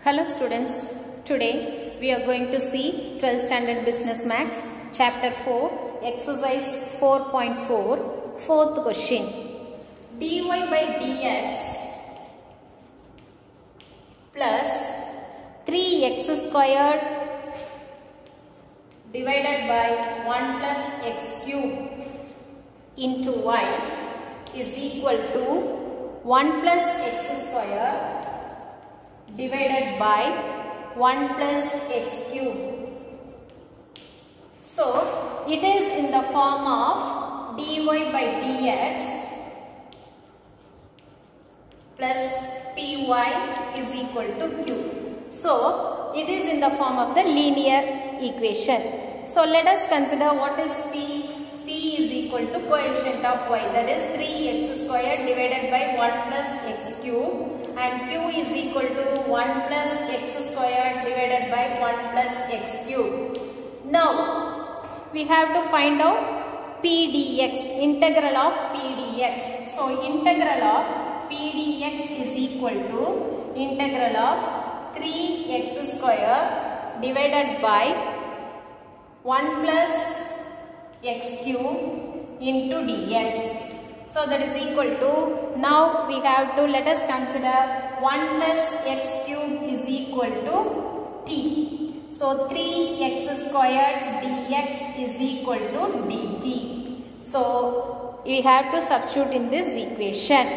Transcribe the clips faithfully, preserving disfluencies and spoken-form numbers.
Hello students, today we are going to see twelfth standard business maths chapter four exercise four point four fourth question. Dy by dx plus three x squared divided by one plus x cube into y is equal to one plus x squared divided by one plus x cube. So, it is in the form of dy by dx plus py is equal to q. So, it is in the form of the linear equation. So, let us consider what is p. P is equal to coefficient of y, that is three x squared divided by one plus x cube, and q is equal to one plus x squared divided by one plus x cube. Now, we have to find out p dx, integral of p dx. So, integral of p dx is equal to integral of three x squared divided by one plus x cube into dx. So that is equal to, now we have to, let us consider one plus x cube is equal to t. So three x squared dx is equal to dt. So we have to substitute in this equation.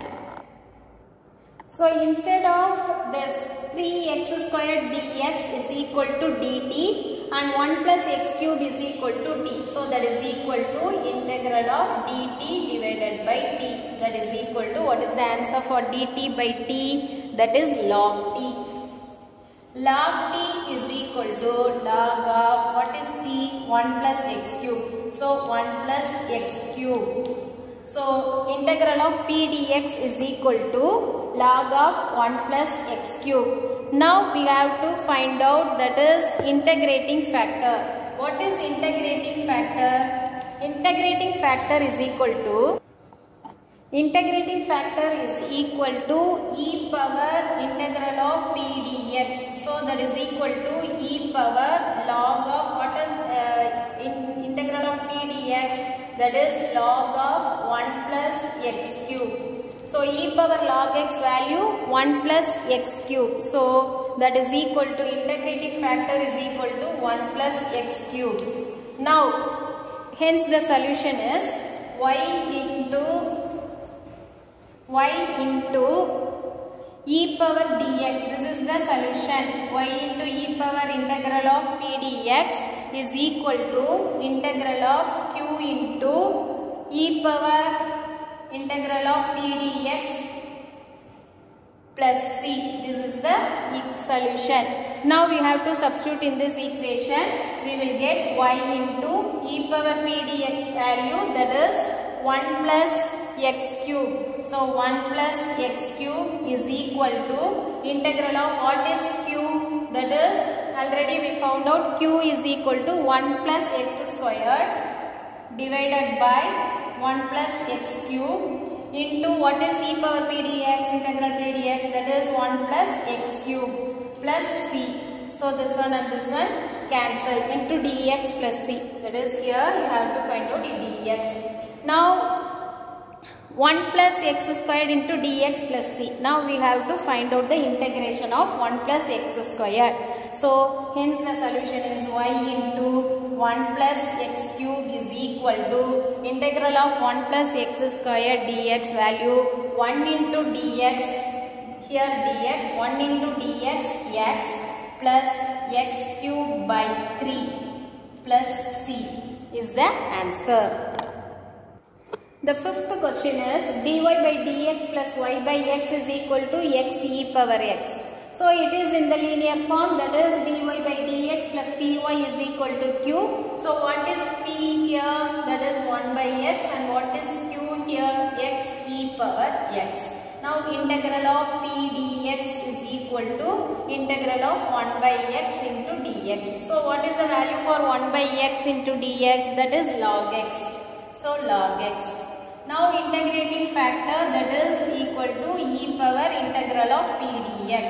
So instead of this three x squared dx is equal to dt and one plus x cube is equal to t. So that is equal to integral of dt divided by t. That is equal to, what is the answer for dt by t? That is log t. Log t is equal to log of, what is t? one plus x cube. So one plus x cube. So integral of p dx is equal to log of one plus x cube. Now we have to find out, that is integrating factor. What is integrating factor? Integrating factor is equal to, integrating factor is equal to e power integral of p dx. So that is equal to e power log of, what is uh, in, integral of p dx? That is log of one plus x cube. So e power log x value one plus x cube. So that is equal to, integrating factor is equal to one plus x cube. Now, hence the solution is y into y into e power dx. This is the solution. Y into e power integral of p dx is equal to integral of q into e power integral of p dx plus c. This is the solution. Now we have to substitute in this equation. We will get y into e power p dx value, that is one plus x cube. So one plus x cube is equal to integral of, what is q? That is, already we found out q is equal to one plus x squared divided by one plus x cube into, what is e power p dx, integral p dx, that is one plus x cube plus c. So this one and this one cancel into dx plus c. That is, here you have to find out dx. Now one plus x squared into dx plus c. Now we have to find out the integration of one plus x squared. So hence the solution is y into one plus x cube is equal to integral of one plus x squared dx value one into dx, here dx, one into dx x plus x cube by three plus c is the answer. The fifth question is dy by dx plus y by x is equal to x e power x. So it is in the linear form, that is dy by dx plus py is equal to q. So what is p here? That is one by x, and what is q here? X e power x. Now integral of p dx is equal to integral of one by x into dx. So what is the value for one by x into dx? That is log x. So log x. Now integrating factor, that is equal to e power integral of p dx.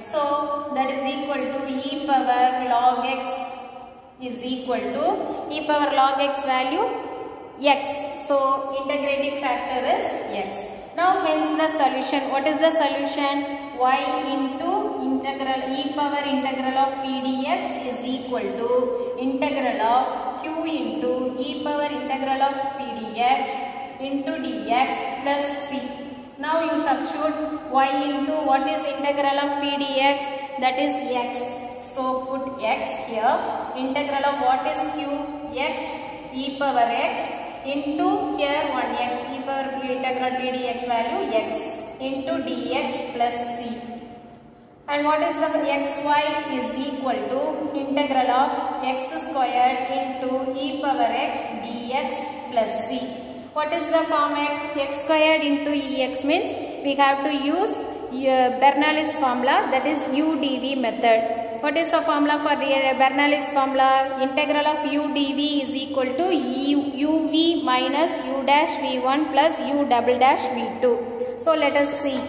So that is equal to e power log x is equal to e power log x value x. So integrating factor is x. Now hence the solution. What is the solution? Y into integral e power integral of P dx is equal to integral of q into e power integral of P dx into dx plus c. Now you substitute y into what is integral of P dx, that is x. So put x here. Integral of what is q? X e power x into here one x e power integral P dx value x into dx plus c. And what is the xy is equal to integral of x squared into e power x dx plus c. What is the format? X squared into ex means we have to use uh, Bernoulli's formula, that is u dv method. What is the formula for Bernoulli's formula? Integral of u dv is equal to u, uv minus u dash v one plus u double dash v two. So let us see.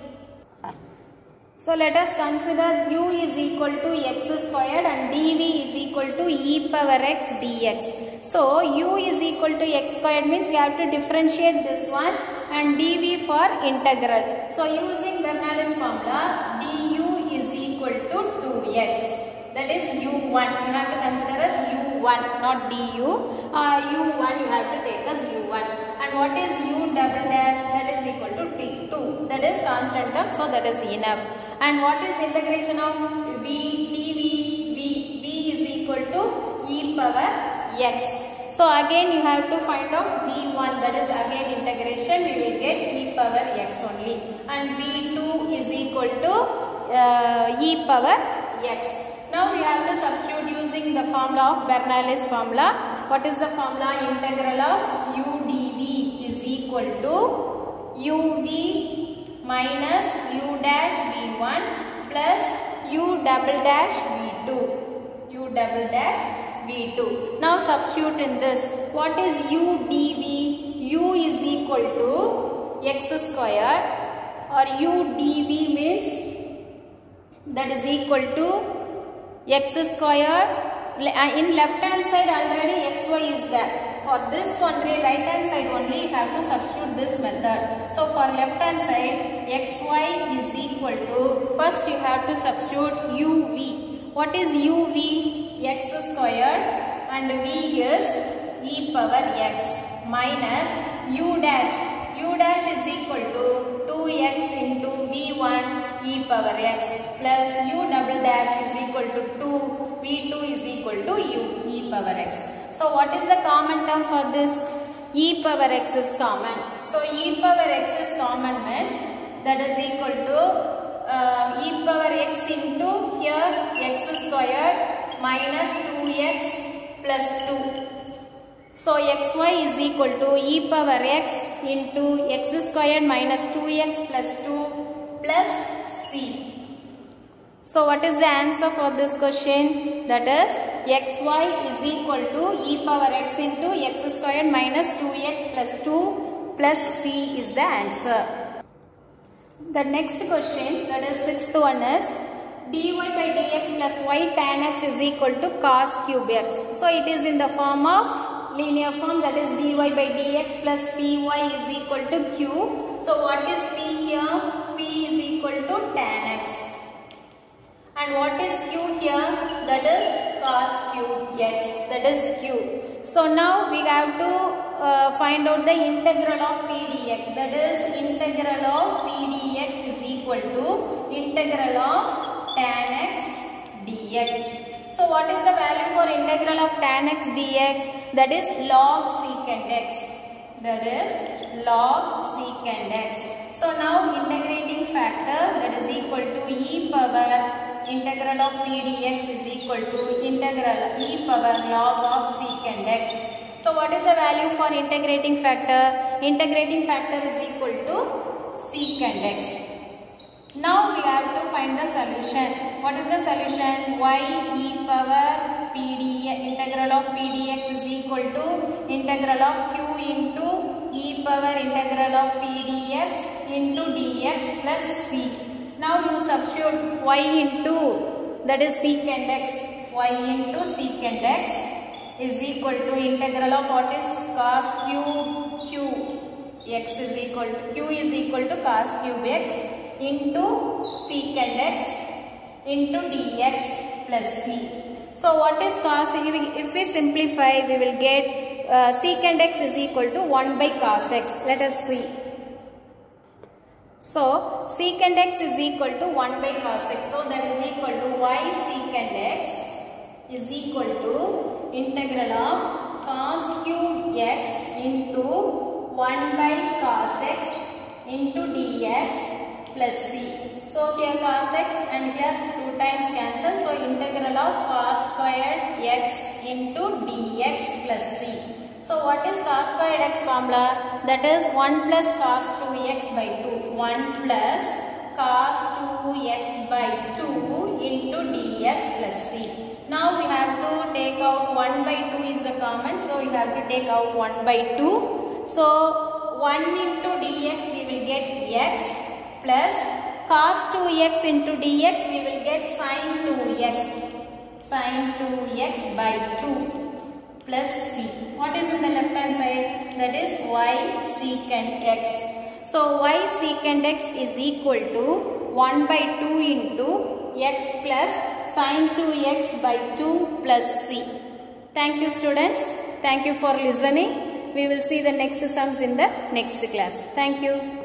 So let us consider u is equal to x squared and dv is equal to e power x dx. So u is equal to x squared means you have to differentiate this one and dv for integral. So using Bernoulli's formula, du is equal to two x. That is u one. You have to consider as u one, not du. Uh, u one you have to take as u one. And what is u double dash? That is equal to t two. That is constant term, so that is enough. And what is integration of v dv? v, v is equal to e power x. So again you have to find out v one, that is again integration, we will get e power x only. And v two is equal to uh, e power x. Now we have to substitute using the formula of Bernoulli's formula. What is the formula? Integral of u dv is equal to uv minus u dash v one plus u double dash v two. u double dash v two. Now substitute in this. What is u dv? U is equal to x squared, or u dv means that is equal to x squared. In left hand side already xy is there. For this one, right hand side only you have to substitute this method. So for left hand side, xy is equal to, first you have to substitute uv. What is uv? X squared and v is e power x minus u dash. U dash is equal to two x into v one e power x plus u double dash is equal to two, v two is equal to u e power x. So what is the common term for this? E power x is common. So e power x is common means that is equal to uh, e power x into here x squared minus two x plus two. So xy is equal to e power x into x squared minus two x plus two plus c. So what is the answer for this question? That is xy is equal to e power x into x squared minus two x plus two plus c is the answer. The next question, that is sixth one, is dy by dx plus y tan x is equal to cos cube x. So it is in the form of linear form, that is dy by dx plus py is equal to q. So what is p here? P is equal to tan x. And what is q here? That is cos cube x. That is q. So now we have to uh, find out the integral of p dx. That is integral of p dx is equal to integral of tan x dx. So what is the value for integral of tan x dx? That is log secant x. That is log secant x. So now integrating factor, that is equal to e power integral of p dx is equal to integral e power log of secant x. So what is the value for integrating factor? Integrating factor is equal to secant x. Now we have to find the solution. What is the solution? Y e power p dx, integral of p dx is equal to integral of q into e power integral of p dx into dx plus c. Now you substitute y into, that is secant x, y into secant x is equal to integral of what is cos cube q, x is equal to, q is equal to cos cube x into secant x into dx plus c. So what is cos? If we simplify, we will get uh, secant x is equal to one by cos x. Let us see. So secant x is equal to one by cos x. So that is equal to y secant x is equal to integral of cos cube x into one by cos x into dx plus c. So here cos x and here two times cancel. So integral of cos squared x into dx plus c. So what is cos squared x formula? That is one plus cos two x by two. one plus cos two x by two into dx plus c. Now we have to take out one by two is the common. So you have to take out one by two. So one into dx we will get x plus cos two x into dx we will get sin two x. Sin two x by two plus c. What is in the left hand side? That is y secant x. So y secant x is equal to one by two into x plus sin two x by two plus c. Thank you students. Thank you for listening. We will see the next sums in the next class. Thank you.